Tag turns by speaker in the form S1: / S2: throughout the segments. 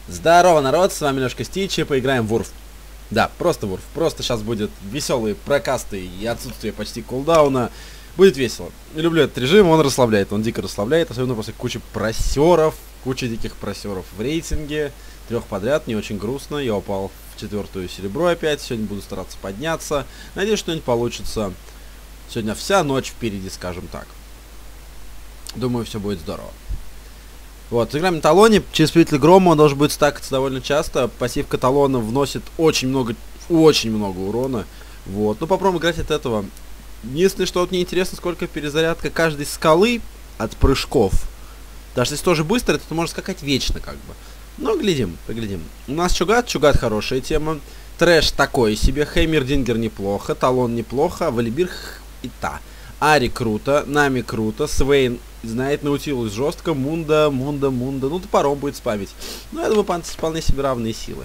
S1: Здорово, народ, с вами Лёшка Стич, и поиграем в Урф. Да, просто в Урф. Просто сейчас будет веселые прокасты и отсутствие почти кулдауна. Будет весело. Я люблю этот режим, он расслабляет, он дико расслабляет, особенно после кучи просеров, куча диких просеров в рейтинге. 3 подряд, не очень грустно, я упал в 4-ю серебро опять, сегодня буду стараться подняться. Надеюсь, что-нибудь получится. Сегодня вся ночь впереди, скажем так. Думаю, все будет здорово. Вот, играем на талоне, через Повелитель Грома он должен будет стакаться довольно часто. Пассивка талона вносит очень много урона. Вот, ну попробуем играть от этого. Единственное, что вот мне интересно, сколько перезарядка каждой скалы от прыжков. Даже если тоже быстро, то ты можешь скакать вечно, как бы. Но глядим, поглядим. У нас Чугат хорошая тема. Трэш такой себе, Хеймердингер неплохо, Талон неплохо, Валибир и та. Ари круто, Нами круто, Свейн знает, Наутилус жестко, Мунда, ну топором будет спамить. Но я думаю, вполне себе равные силы.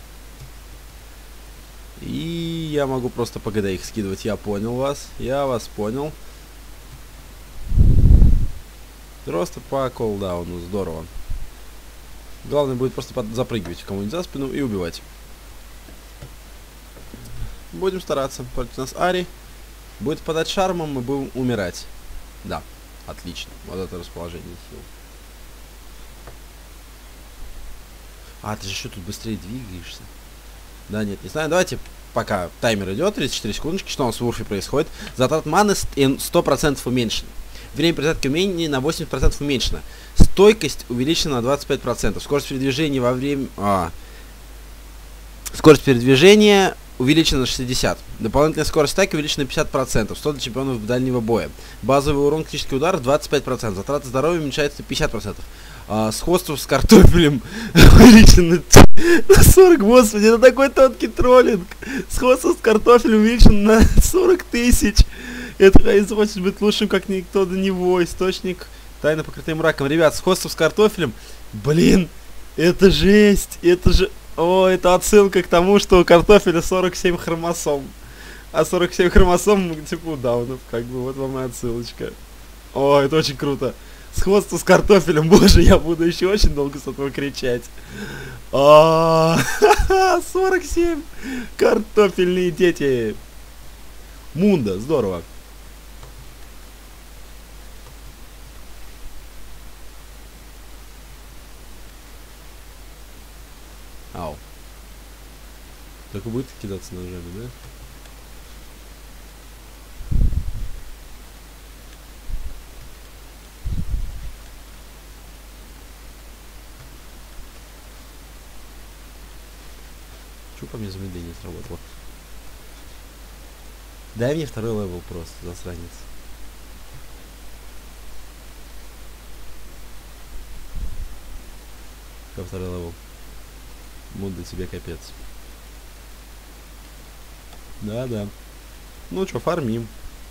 S1: И я могу просто по ГД их скидывать, я понял вас, я вас понял. Просто по колдауну, здорово. Главное будет просто запрыгивать кому-нибудь за спину и убивать. Будем стараться. Против нас Ари. Будет подать шармом, мы будем умирать. Да, отлично. Вот это расположение сил. А, ты же еще тут быстрее двигаешься. Да, нет, не знаю. Давайте, пока таймер идет, 34 секундочки, что у нас в Урфе происходит. Затрат маны 100% уменьшен. Время перезарядки умений на 80% уменьшено. Стойкость увеличена на 25%. Скорость передвижения во время... Скорость передвижения увеличена на 60. Дополнительная скорость стаки увеличена на 50%. 100 для чемпионов дальнего боя. Базовый урон критический удар 25%. Затраты здоровья уменьшается на 50%. Сходство с картофелем увеличено на 40. Господи, это такой тонкий троллинг. Сходство с картофелем увеличено на 40 тысяч. Это хочет быть лучшим, как никто до него. Источник тайно покрытый мраком. Ребят, сходство с картофелем. Блин, это жесть. Это же... О, это отсылка к тому, что у картофеля 47 хромосом. А 47 хромосом, типа, у даунов. Как бы, вот вам и отсылочка. О, это очень круто. Сходство с картофелем. Боже, я буду еще очень долго с этого кричать. 47. Картофельные дети. Мунда, здорово. Ау. Только будет кидаться ножами, да? Чё по мне замедление сработало? Дай мне второй левел просто, засранец. Как второй левел? Мунда тебе капец. Да. Ну чё, фармим.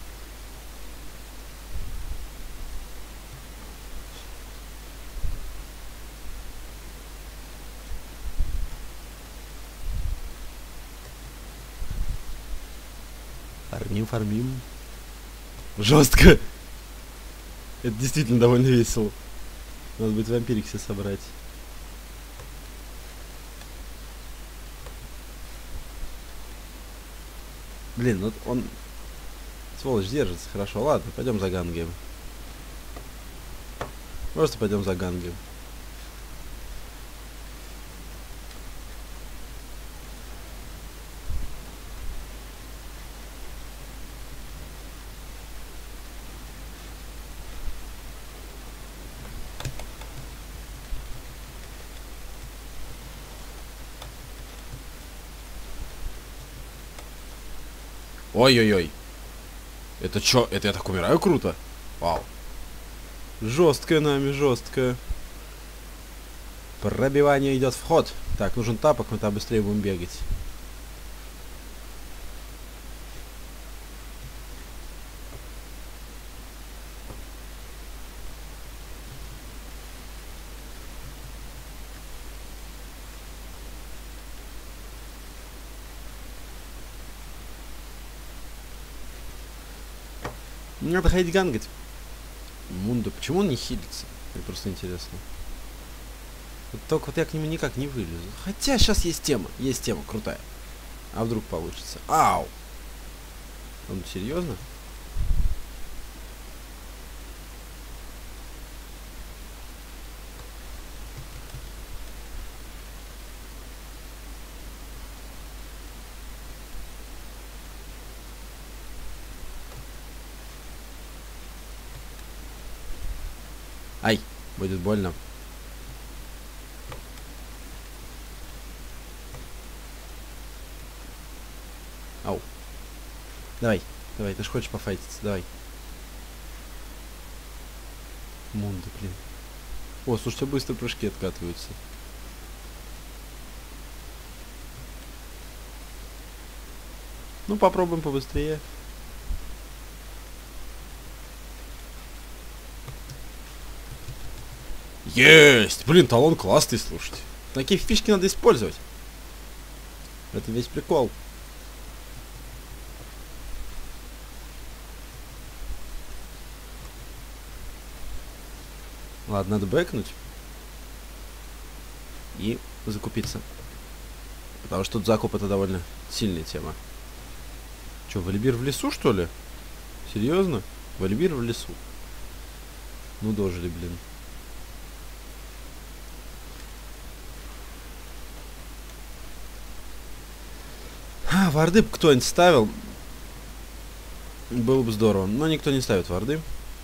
S1: Фармим. Жестко. Это действительно довольно весело. Надо будет вампирик все собрать. Блин, вот он... Сволочь держится, хорошо. Ладно, пойдем за гангем. Просто пойдем за гангем. Ой-ой-ой. Это чё? Это я так умираю круто? Вау. Жесткая нами, жесткая. Пробивание идет в ход. Так, нужен тапок, мы там быстрее будем бегать. Надо ходить гангать. Мунда, почему он не хилится? Мне просто интересно. Вот только вот я к нему никак не вылезу. Хотя сейчас есть тема крутая. А вдруг получится? Ау! Он серьезно? Ай, будет больно. Ау. Давай, ты ж хочешь пофайтиться, давай. Мунда, блин. О, слушайте, быстро прыжки откатываются. Ну, попробуем побыстрее. Есть! Блин, талон классный, слушайте. Такие фишки надо использовать. Это весь прикол. Ладно, надо бэкнуть. И закупиться. Потому что тут закуп это довольно сильная тема. Че, Валибир в лесу, что ли? Серьезно? Валибир в лесу. Ну, дожили, блин. Варды бы кто-нибудь ставил. Было бы здорово. Но никто не ставит варды.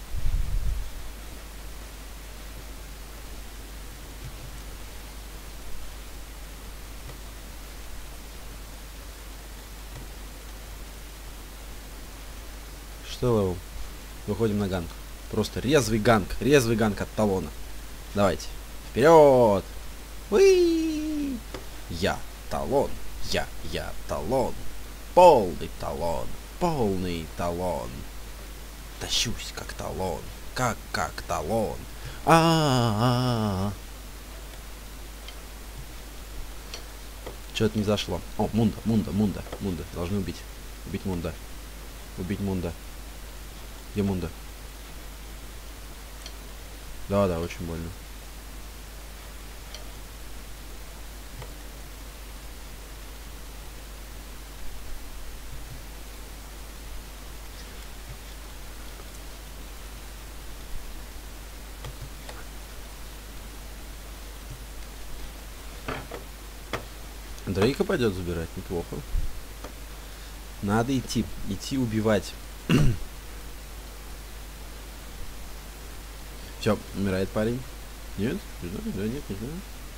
S1: Что левел? Выходим на ганг. Просто резвый ганг от талона. Давайте. Вперед! Уи! Я талон. Я талон. Полный талон. Тащусь как талон. Как талон. Что-то не зашло. О, Мунда. Должны убить. Убить Мунда. Где Мунда? Да, очень больно. Дрейка пойдет забирать, неплохо. Надо идти убивать. Все, умирает парень. Нет? Не знаю, да, нет, не знаю.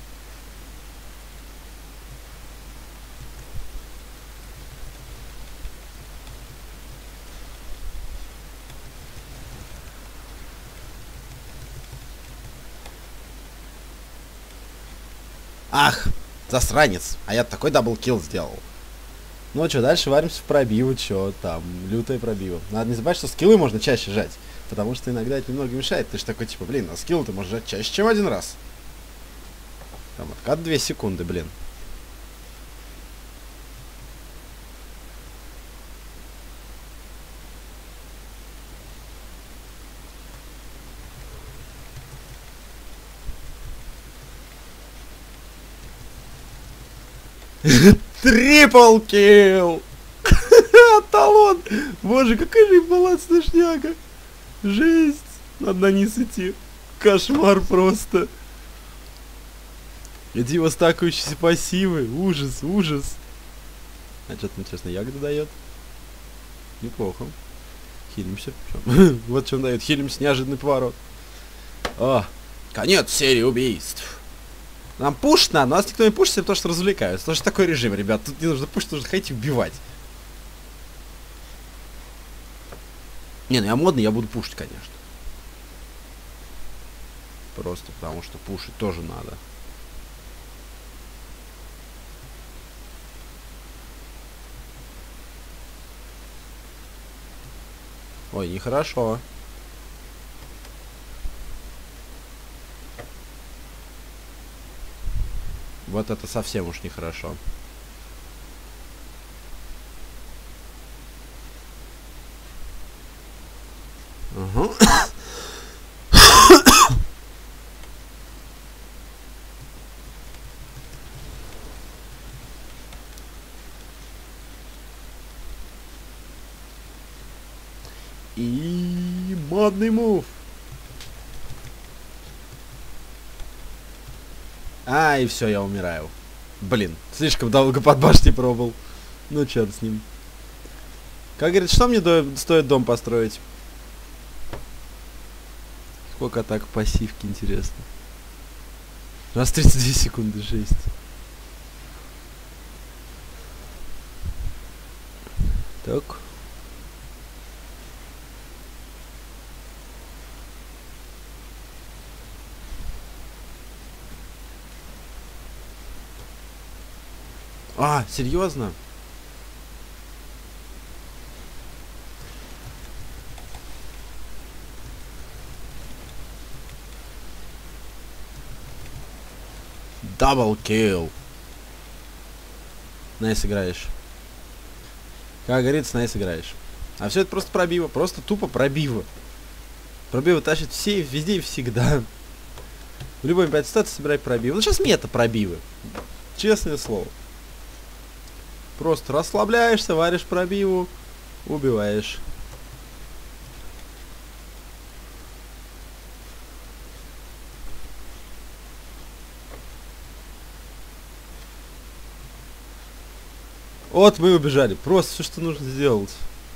S1: Ах, засранец. А я такой даблкилл сделал. Ну а что, дальше варимся в пробиву, что там, лютая пробива. Надо не забывать, что скиллы можно чаще жать. Потому что иногда это немного мешает. Ты же такой, типа, блин, а скилл ты можешь жать чаще, чем один раз. Там откат 2 секунды, блин. Трипл килл! Талон! Боже, какая же балансная шняга! Жесть! Надо на низ идти. Кошмар просто. Эти его стакающиеся пассивы. Ужас. А что-то, интересно, ягода дает? Неплохо. Хилимся. Вот что он дает. Хилимся, неожиданный поворот. О, конец серии убийств. Нам пушить надо, но нас никто не пушит, потому что развлекаются. Потому что такой режим, ребят. Тут не нужно пушить, нужно ходить убивать. Не, ну я модный, я буду пушить, конечно. Просто потому что пушить тоже надо. Ой, нехорошо. Вот это совсем уж нехорошо. Угу. И модный мув. А, и все, я умираю. Блин, слишком долго под башней пробовал. Ну, черт с ним. Как говорит, что мне стоит дом построить? Сколько атак пассивки, интересно. Раз 32 секунды, жесть. Так. А, серьезно? Дабл килл. Найс играешь. Как говорится, найс играешь. А все это просто пробива. Просто тупо пробива. Пробива тащит все, везде и всегда. В любой ситуации собирай пробивы. Ну сейчас мета пробивы. Честное слово. Просто расслабляешься, варишь пробиву, убиваешь. Вот мы убежали. Просто все, что нужно сделать.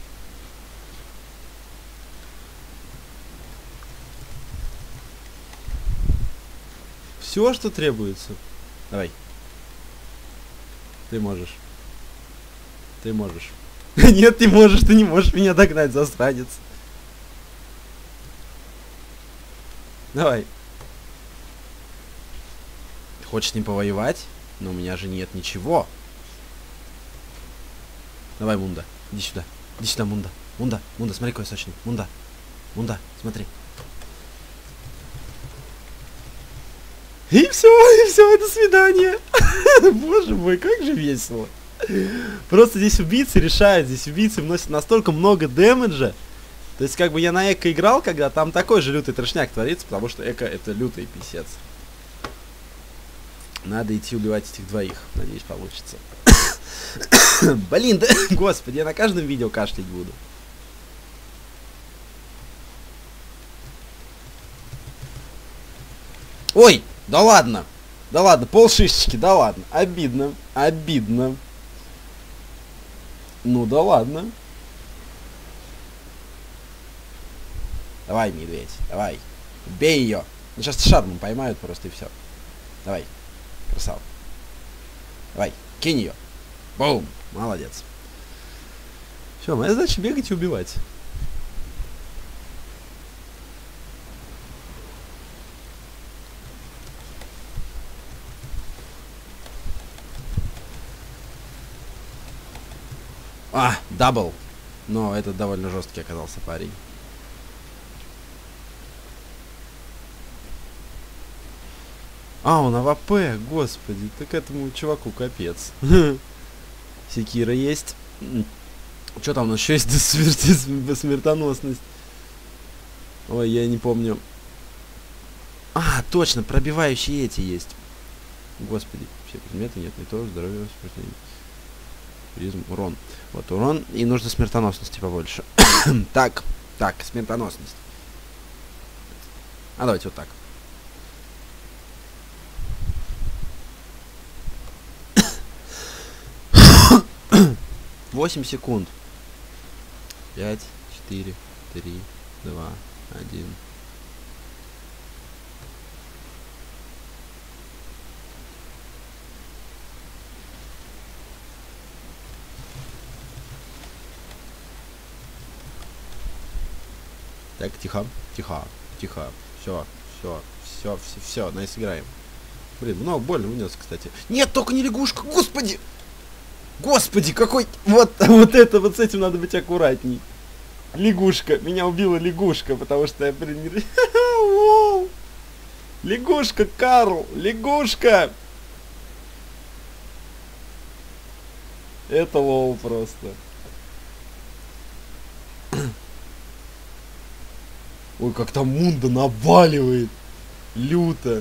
S1: Все, что требуется. Давай. Ты можешь. Ты можешь. Нет, ты можешь, ты не можешь меня догнать, засранец. Давай. Хочешь с ним повоевать? Но у меня же нет ничего. Давай, Мунда. Иди сюда. Иди сюда, Мунда. Мунда, Мунда, смотри, какой сочный. Мунда. Мунда, смотри. И все, до свидания. Боже мой, как же весело. Просто здесь убийцы решают, здесь убийцы вносят настолько много дэмэджа. То есть, как бы я на эко играл, когда там такой же лютый трешняк творится, потому что эко это лютый писец. Надо идти убивать этих двоих. Надеюсь, получится. Блин, да, господи, я на каждом видео кашлять буду. Ой, да ладно. Да ладно, полшишечки, да ладно. Обидно, обидно. Ну да ладно. Давай, медведь, давай. Бей ее. Ну, сейчас шармом поймают просто и все. Давай. Красава. Давай, кинь ее. Бум. Молодец. Все, моя задача бегать и убивать. А, дабл. Но это довольно жесткий оказался парень. А, он АВП, господи, так этому чуваку капец. Секира есть. Что там у нас еще есть смертоносность? Ой, я не помню. А, точно, пробивающие эти есть. Господи, все предметы нет, не то, здоровье, призм, урон. Вот урон, и нужно смертоносности побольше. Так, смертоносность. А давайте вот так. 8 секунд. 5, 4, 3, 2, 1. Так, тихо, тихо, тихо. Все, найс играем. Блин, много больно унес, кстати. Нет, только не лягушка, господи! Господи, какой... Вот это, вот с этим надо быть аккуратней. Лягушка. Меня убила лягушка, потому что я... Лягушка, Карл! Лягушка! Это лол просто. Ой, как там Мунда наваливает. Люто.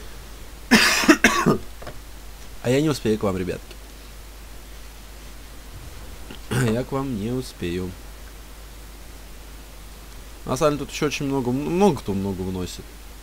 S1: А я не успею к вам, ребятки. Я к вам не успею. На самом деле тут еще очень много кто много вносит.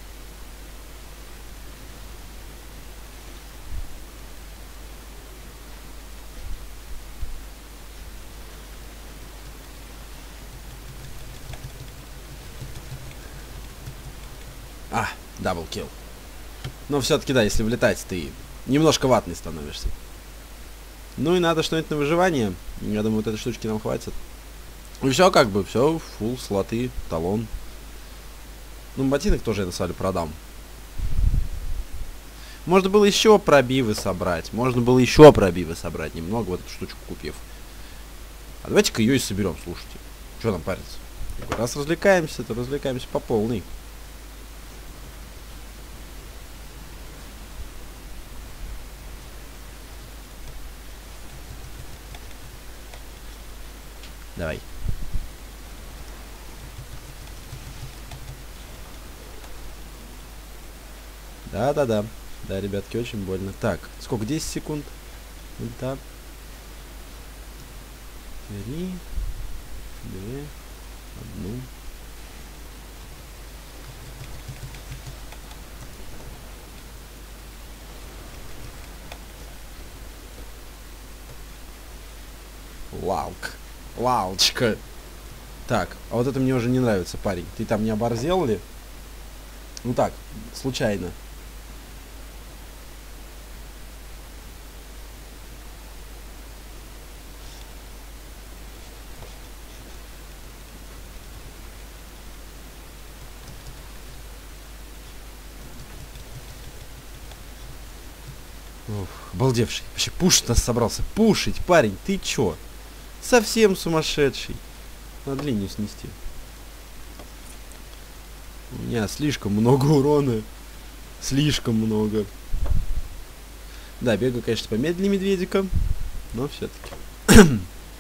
S1: Даблкил. Но все-таки, да, если влетать, ты немножко ватный становишься. Ну и надо что-нибудь на выживание. Я думаю, вот этой штучки нам хватит. И все как бы, все, фул, слоты, талон. Ну, ботинок тоже я на самом деле продам. Можно было еще пробивы собрать. Немного вот эту штучку купив. А давайте-ка ее и соберем, слушайте. Что нам париться? Раз развлекаемся, то развлекаемся по полной. Давай. Да, ребятки, очень больно. Так, сколько? 10 секунд? Да. 3, 2, 1. Лалчка. Так, а вот это мне уже не нравится, парень. Ты там не оборзел ли? Ну так, случайно. Ух, обалдевший. Вообще пушить нас собрался. Пушить, парень, ты чё? Совсем сумасшедший. Надо линию снести. У меня слишком много урона. Слишком много. Да, бегаю, конечно, помедленнее медведика. Но все-таки.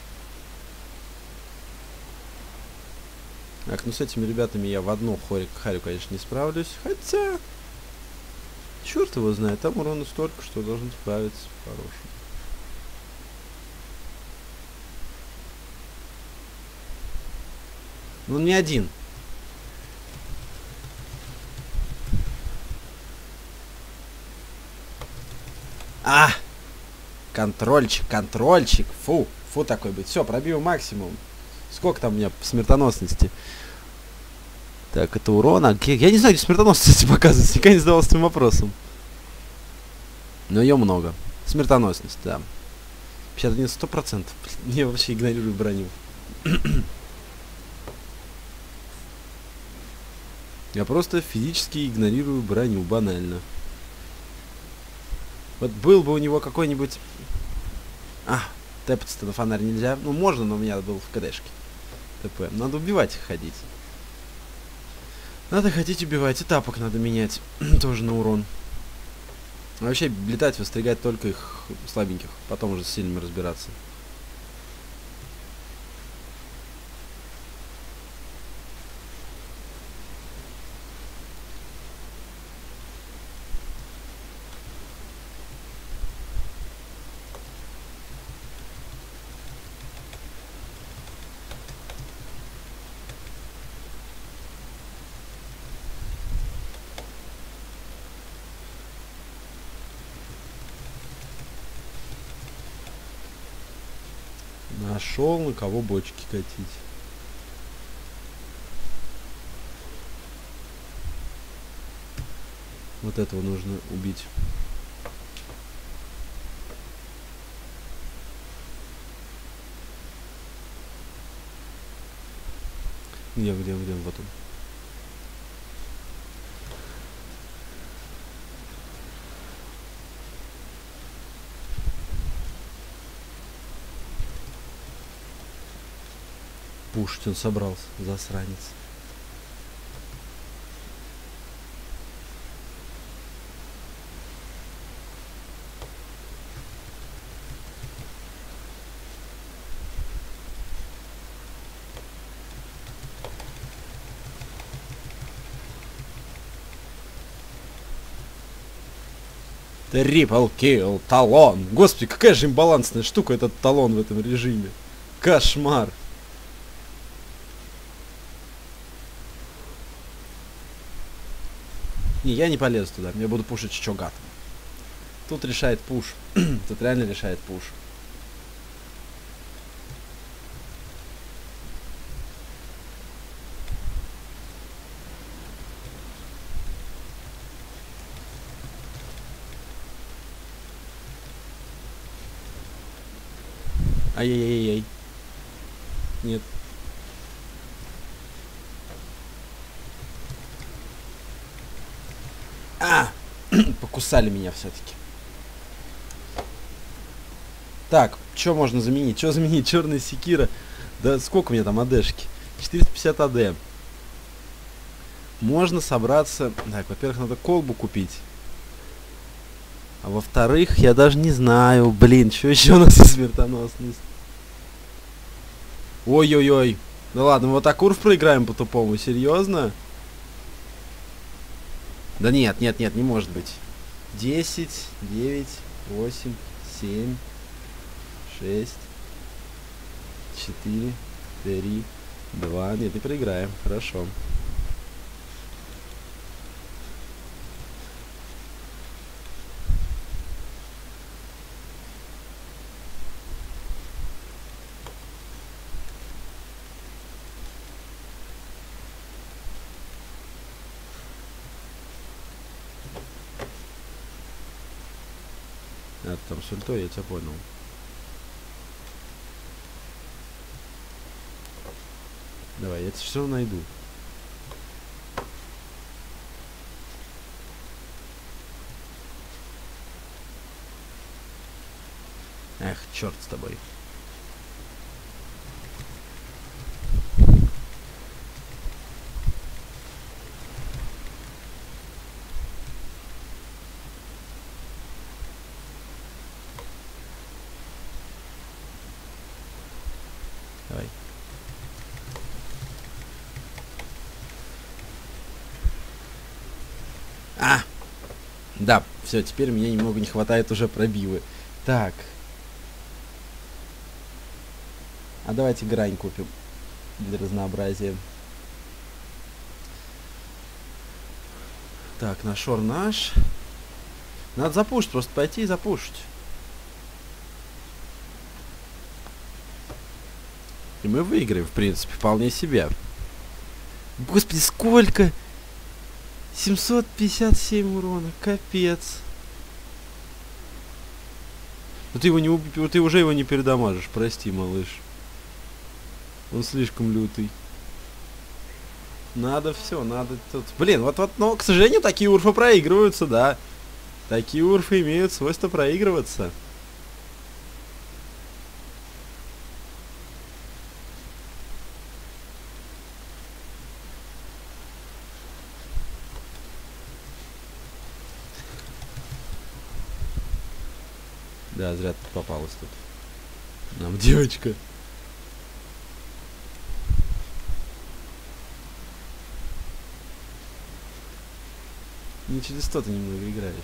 S1: Так, ну с этими ребятами я в одну харю, конечно, не справлюсь. Хотя... Черт его знает, там урона столько, что должен справиться по-хорошему. Ну, не один. Контрольчик. Фу такой быть. Все, пробил максимум. Сколько там у меня смертоносности? Так, это урона. Я не знаю, где смертоносности показывается. Никогда не задавался этим вопросом. Но ее много. Смертоносность, да. 51, 100%. Я вообще игнорирую броню. Я просто физически игнорирую броню, банально. Вот был бы у него какой-нибудь... тэпаться-то на фонарь нельзя. Ну, можно, но у меня был в КДшке. ТП. Надо убивать их ходить. Надо ходить убивать. И тапок надо менять. Тоже на урон. А вообще, летать, выстрелять только их слабеньких. Потом уже с сильными разбираться. Нашел, на кого бочки катить. Вот этого нужно убить. Где, вот он. Пушить он собрался, засранец. Трипл килл, талон. Господи, какая же имбалансная штука этот талон в этом режиме. Кошмар. Не, я не полезу туда. Я буду пушить Чогат. Тут решает пуш. Тут реально решает пуш. Ай-яй-яй-яй. Нет. А! Покусали меня все-таки. Так, что можно заменить? Что заменить? Черная секира. Да сколько у меня там АДшки? 450 АД. Можно собраться... Так, во-первых, надо колбу купить. А во-вторых, я даже не знаю. Блин, что еще у нас из смертоносности? Ой-ой-ой. Да ладно, мы вот так урф проиграем по-тупому. Серьезно? Да нет, нет, нет, не может быть. 10, 9, 8, 7, 6, 4, 3, 2. Нет, не проиграем. Хорошо. А, там с ультой, я тебя понял. Давай, я это все найду. Эх, черт с тобой. Давай. А! Да, все, теперь мне немного не хватает уже пробивы. Так. А давайте грань купим. Для разнообразия. Так, нашор наш. Надо запушить, просто пойти и запушить. И мы выиграем, в принципе, вполне себе. Господи, сколько? 757 урона, капец. Ну ты его не убил, ты уже его не передамажишь, прости, малыш. Он слишком лютый. Надо все, надо тут. Блин, вот, но, к сожалению, такие урфы проигрываются, да. Такие урфы имеют свойство проигрываться. Да, зря тут попалась тут. Нам девочка. Не через 100 ты немного играешь.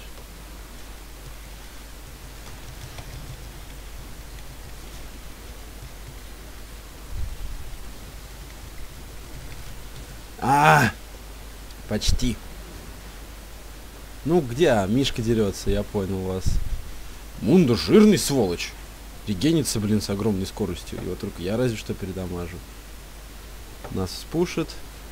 S1: Почти. Ну где? Мишка дерется, я понял вас. Мунда жирный сволочь. Регенится, блин, с огромной скоростью. Его только я разве что передамажу. Нас спушит.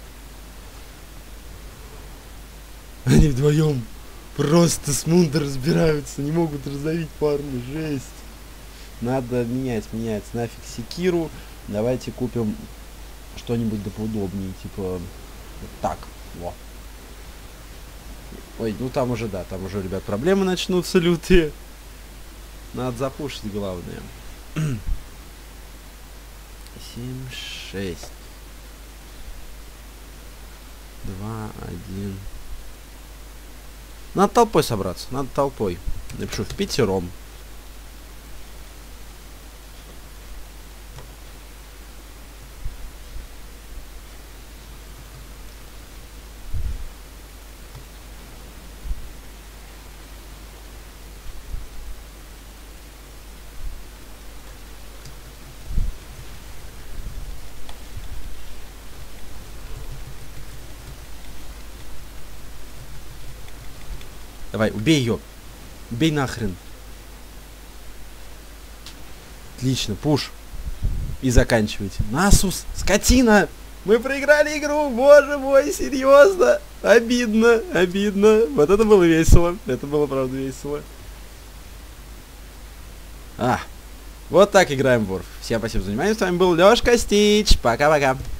S1: Они вдвоем просто с Мунда разбираются. Не могут раздавить парня. Жесть. Надо менять. Нафиг секиру. Давайте купим что-нибудь да поудобнее. Типа вот так. Во. Ой, ну там уже, да, там уже, ребят, проблемы начнутся лютые. Надо запушить, главное. 7, 6. 2, 1. Надо толпой собраться, надо толпой. Напишу в пятером. Давай, убей ее. Убей нахрен. Отлично, пуш. И заканчивайте. Насус, скотина! Мы проиграли игру, боже мой, серьезно. Обидно, обидно. Вот это было весело. Это было, правда, весело. Вот так играем в Worf. Всем спасибо за внимание. С вами был Лёшка Стич. Пока-пока.